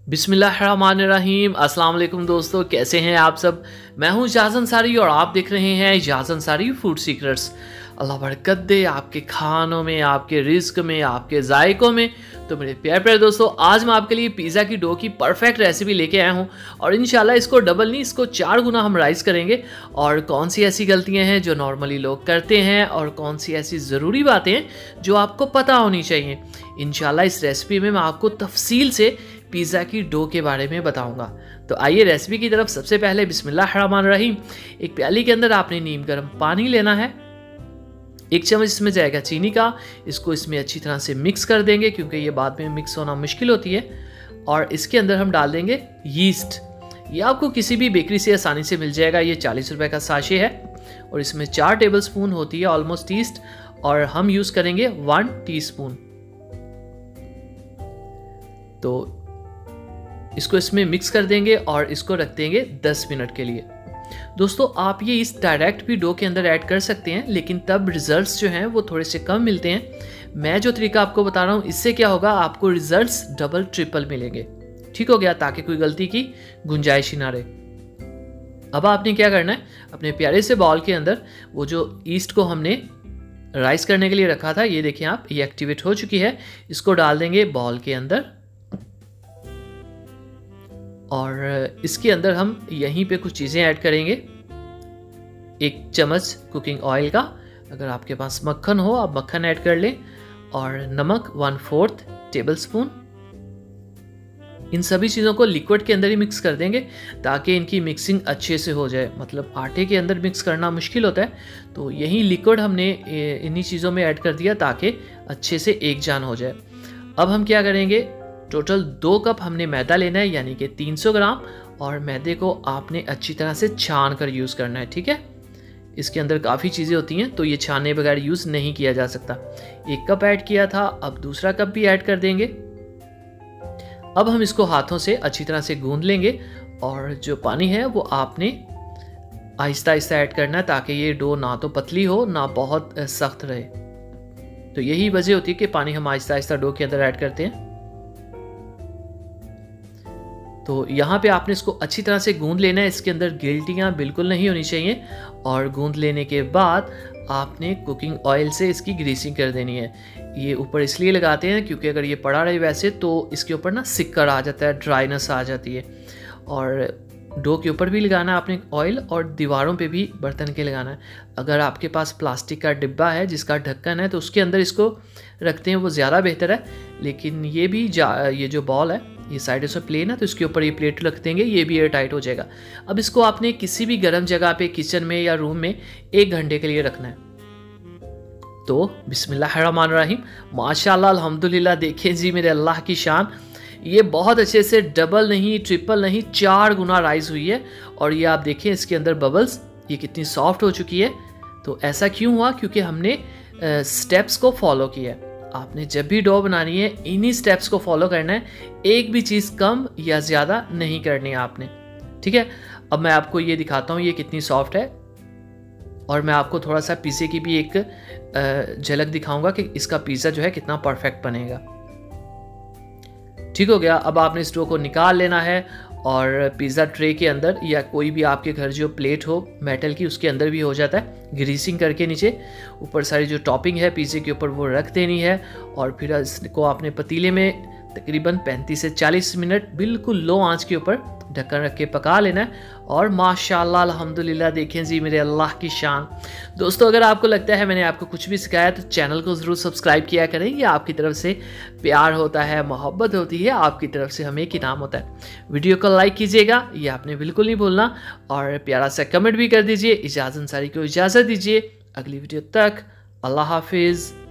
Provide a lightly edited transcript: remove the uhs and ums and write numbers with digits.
बिस्मिल्लाहिर्रहमानिर्रहीम। अस्सलाम वालेकुम दोस्तों, कैसे हैं आप सब। मैं हूं इजाज़ अंसारी और आप देख रहे हैं इजाज़ अंसारी फूड सीक्रेट्स। अल्लाह बरकत दे आपके खानों में, आपके रिस्क में, आपके जायकों में। तो मेरे प्यारे प्यारे दोस्तों, आज मैं आपके लिए पिज़्ज़ा की डो की परफेक्ट रेसिपी लेके आया हूं और इंशाल्लाह इसको डबल नहीं, इसको 4 गुना हम राइस करेंगे। और कौन सी ऐसी गलतियां हैं जो नॉर्मली लोग करते हैं और कौन सी ऐसी ज़रूरी बातें हैं जो आपको पता होनी चाहिए। इंशाल्लाह इस रेसिपी में मैं आपको तफसील से पिज़्ज़ा की डो के बारे में बताऊंगा। तो आइए रेसिपी की तरफ। सबसे पहले बिस्मिल्लाहिर्रहमानिर्रहीम। एक प्याली के अंदर आपने नीम गर्म पानी लेना है। 1 चम्मच इसमें जाएगा चीनी का। इसको इसमें अच्छी तरह से मिक्स कर देंगे क्योंकि ये बाद में मिक्स होना मुश्किल होती है। और इसके अंदर हम डाल देंगे यीस्ट। ये आपको किसी भी बेकरी से आसानी से मिल जाएगा। ये 40 रुपए का साशे है और इसमें 4 टेबल स्पून होती है ऑलमोस्ट ईस्ट, और हम यूज़ करेंगे 1 टीस्पून। तो इसको इसमें मिक्स कर देंगे और इसको रख देंगे 10 मिनट के लिए। दोस्तों, आप ये इस डायरेक्ट भी डो के अंदर ऐड कर सकते हैं, लेकिन तब रिजल्ट्स जो हैं वो थोड़े से कम मिलते हैं। मैं जो तरीका आपको बता रहा हूँ, इससे क्या होगा, आपको रिजल्ट्स डबल ट्रिपल मिलेंगे। ठीक हो गया, ताकि कोई गलती की गुंजाइश ही ना रहे। अब आपने क्या करना है, अपने प्यारे से बाउल के अंदर वो जो ईस्ट को हमने राइस करने के लिए रखा था, ये देखें आप, ये एक्टिवेट हो चुकी है। इसको डाल देंगे बाउल के अंदर और इसके अंदर हम यहीं पे कुछ चीज़ें ऐड करेंगे। 1 चम्मच कुकिंग ऑयल का, अगर आपके पास मक्खन हो आप मक्खन ऐड कर लें, और नमक 1/4 टेबल स्पून। इन सभी चीज़ों को लिक्विड के अंदर ही मिक्स कर देंगे ताकि इनकी मिक्सिंग अच्छे से हो जाए। मतलब आटे के अंदर मिक्स करना मुश्किल होता है, तो यही लिक्विड हमने इन्हीं चीज़ों में ऐड कर दिया ताकि अच्छे से एक जान हो जाए। अब हम क्या करेंगे, टोटल 2 कप हमने मैदा लेना है, यानी कि 300 ग्राम, और मैदे को आपने अच्छी तरह से छान कर यूज़ करना है। ठीक है, इसके अंदर काफ़ी चीज़ें होती हैं तो ये छाने बगैर यूज़ नहीं किया जा सकता। 1 कप ऐड किया था, अब दूसरा कप भी ऐड कर देंगे। अब हम इसको हाथों से अच्छी तरह से गूंद लेंगे, और जो पानी है वो आपने आहिस्ता आहिस्ता ऐड करना है ताकि ये डो ना तो पतली हो ना बहुत सख्त रहे। तो यही वजह होती है कि पानी हम आहिस्ता आहिस्ता डो के अंदर ऐड करते हैं। तो यहाँ पे आपने इसको अच्छी तरह से गूंद लेना है, इसके अंदर गिल्टियाँ बिल्कुल नहीं होनी चाहिए। और गूंद लेने के बाद आपने कुकिंग ऑयल से इसकी ग्रीसिंग कर देनी है। ये ऊपर इसलिए लगाते हैं क्योंकि अगर ये पड़ा रहे वैसे तो इसके ऊपर ना सिक्कर आ जाता है, ड्राइनेस आ जाती है। और डो के ऊपर भी लगाना है आपने ऑयल, और दीवारों पे भी बर्तन के लगाना है। अगर आपके पास प्लास्टिक का डिब्बा है जिसका ढक्कन है तो उसके अंदर इसको रखते हैं, वो ज़्यादा बेहतर है। लेकिन ये भी ये जो बॉल है ये साइड से प्लेन है तो इसके ऊपर ये प्लेट रख देंगे, ये भी एयर टाइट हो जाएगा। अब इसको आपने किसी भी गर्म जगह पे, किचन में या रूम में 1 घंटे के लिए रखना है। तो बिस्मिल्लाहिर्रहमानिर्रहीम, माशाल्लाह अल्हम्दुलिल्लाह, देखें जी मेरे अल्लाह की शान, ये बहुत अच्छे से डबल नहीं, ट्रिपल नहीं, 4 गुना राइस हुई है। और ये आप देखें इसके अंदर बबल्स, ये कितनी सॉफ्ट हो चुकी है। तो ऐसा क्यों हुआ, क्योंकि हमने स्टेप्स को फॉलो किया है। आपने जब भी डो बनानी है इन्हीं स्टेप्स को फॉलो करना है, एक भी चीज़ कम या ज़्यादा नहीं करनी है आपने। ठीक है, अब मैं आपको ये दिखाता हूँ ये कितनी सॉफ्ट है, और मैं आपको थोड़ा सा पिज़्ज़े की भी एक झलक दिखाऊंगा कि इसका पिज़्ज़ा जो है कितना परफेक्ट बनेगा। ठीक हो गया, अब आपने इस डो को निकाल लेना है और पिज़्ज़ा ट्रे के अंदर, या कोई भी आपके घर जो प्लेट हो मेटल की उसके अंदर भी हो जाता है, ग्रीसिंग करके नीचे ऊपर सारी जो टॉपिंग है पिज़्ज़े के ऊपर वो रख देनी है। और फिर इसको आपने पतीले में तकरीबन 35 से 40 मिनट बिल्कुल लो आंच के ऊपर ढक्कन रख के पका लेना है। और माशाल्लाह अल्हम्दुलिल्लाह, देखें जी मेरे अल्लाह की शान। दोस्तों, अगर आपको लगता है मैंने आपको कुछ भी सिखाया तो चैनल को ज़रूर सब्सक्राइब किया करें। ये आपकी तरफ से प्यार होता है, मोहब्बत होती है, आपकी तरफ से हमें एक इनाम होता है। वीडियो को लाइक कीजिएगा, ये आपने बिल्कुल नहीं भूलना, और प्यारा सा कमेंट भी कर दीजिए। इजाज़ अंसारी को इजाज़त दीजिए, अगली वीडियो तक अल्लाह हाफिज़।